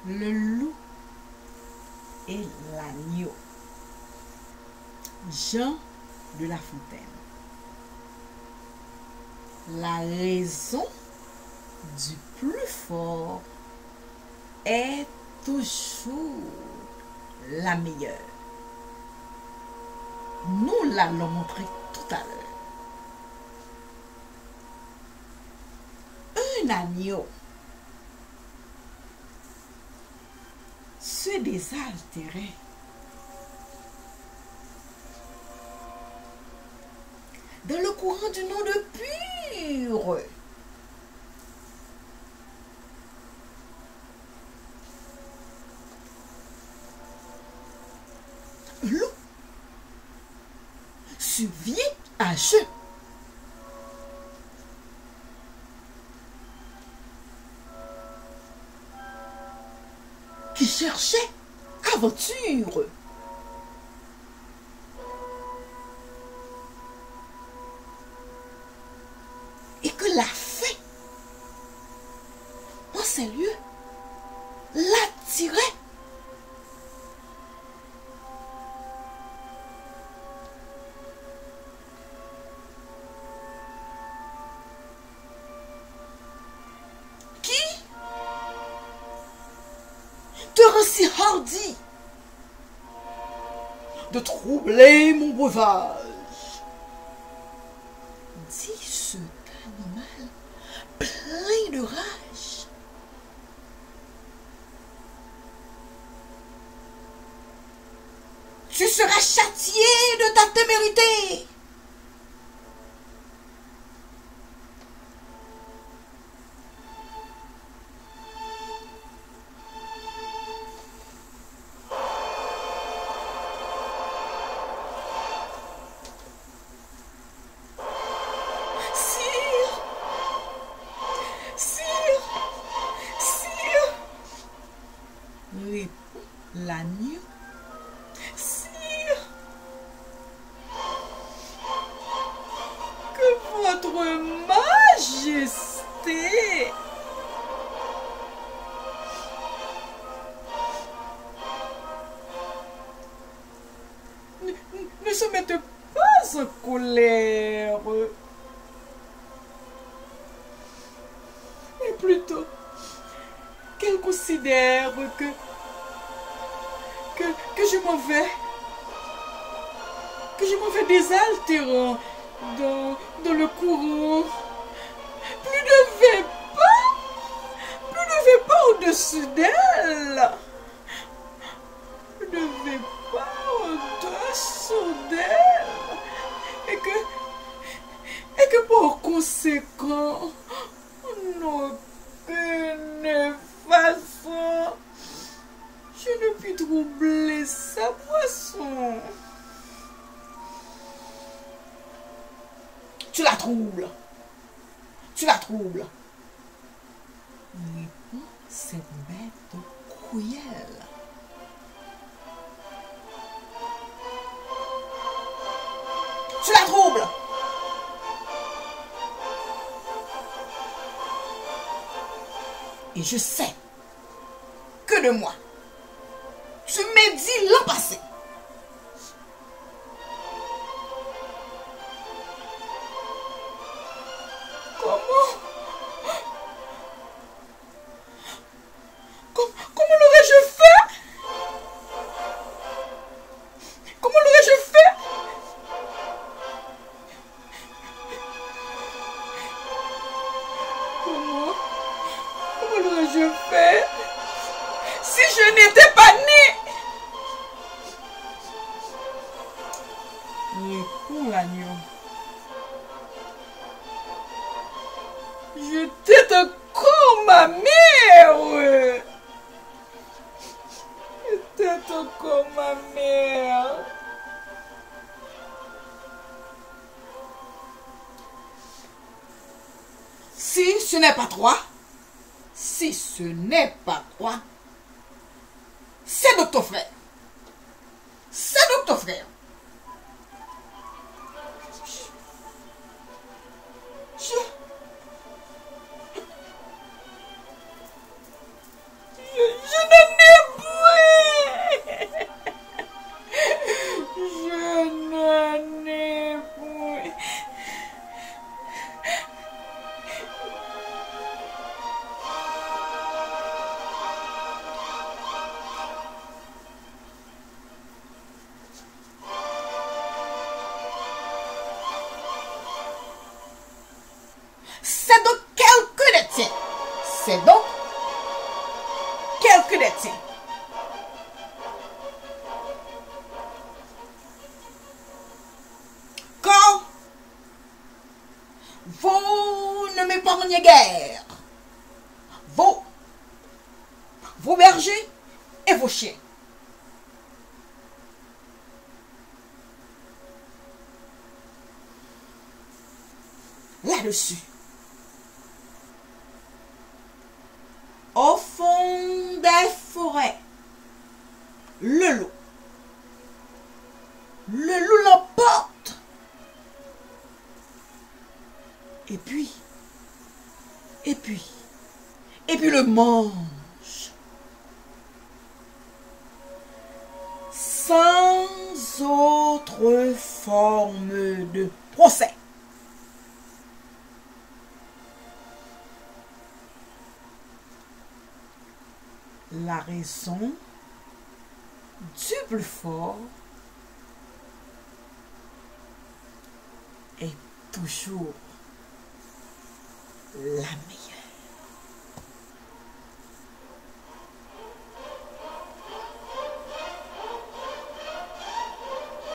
le loup et l'agneau. Jean de La Fontaine. La raison du plus fort est toujours la meilleure. Nous l'allons montrer tout à l'heure. Un agneau se désaltérait dans le courant d'une eau de pure. L'eau survient à jeun. Qui cherchait aventure. Et que la faim, en ces lieux, l'attirait. Qui te rend si hardi de troubler mon breuvage? Dit cet animal plein de rage. Tu seras châtié de ta témérité. Répond l'agneau. Sire, que votre majesté ne se mette pas en colère, mais plutôt qu'elle considère que je m'en vais, désaltérant dans le courant. Plus ne vais pas au-dessus d'elle. Plus ne vais pas au-dessous d'elle. Et que par conséquent, en aucune façon, je ne puis troubler sa boisson. Tu la troubles. Répond cette bête cruelle. Tu la troubles. Et je sais que de moi, tu médis l'an passé. Comment l'aurais-je fait? Comment l'aurais-je fait? Comment l'aurais-je fait si je n'étais pas né? Répond l'agneau. J'étais encore ma mère. J'étais encore ma mère. Si ce n'est pas toi, c'est de ton frère. Je ne C'est donc quelques des tiens. Quand vous ne m'épargnez guère vos bergers et vos chiens. Là-dessus, au fond des forêts, le loup l'emporte. Et puis le mange. Sans autre forme de procès. La raison du plus fort est toujours la meilleure.